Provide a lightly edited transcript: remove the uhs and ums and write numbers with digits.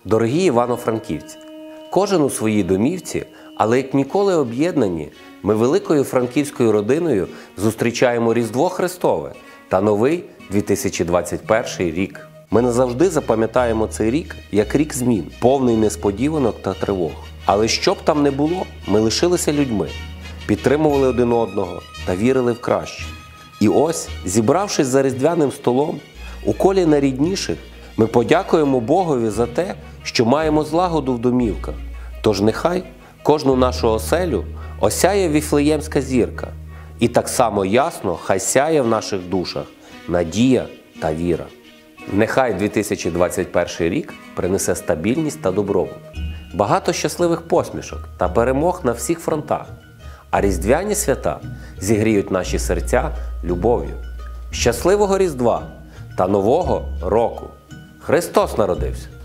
Дорогі івано-франківці, кожен у своїй домівці, але як ніколи об'єднані, ми великою франківською родиною зустрічаємо Різдво Христове та новий 2021 рік. Ми назавжди запам'ятаємо цей рік як рік змін, повний несподіванок та тривог. Але що б там не було, ми лишилися людьми, підтримували один одного та вірили в краще. І ось, зібравшись за різдвяним столом, у колі найрідніших, ми подякуємо Богові за те, що маємо злагоду в домівках. Тож нехай кожну нашу оселю осяє віфлеємська зірка. І так само ясно хай сяє в наших душах надія та віра. Нехай 2021 рік принесе стабільність та добробут, багато щасливих посмішок та перемог на всіх фронтах, а різдвяні свята зігріють наші серця любов'ю. Щасливого Різдва та Нового року! Христос народився!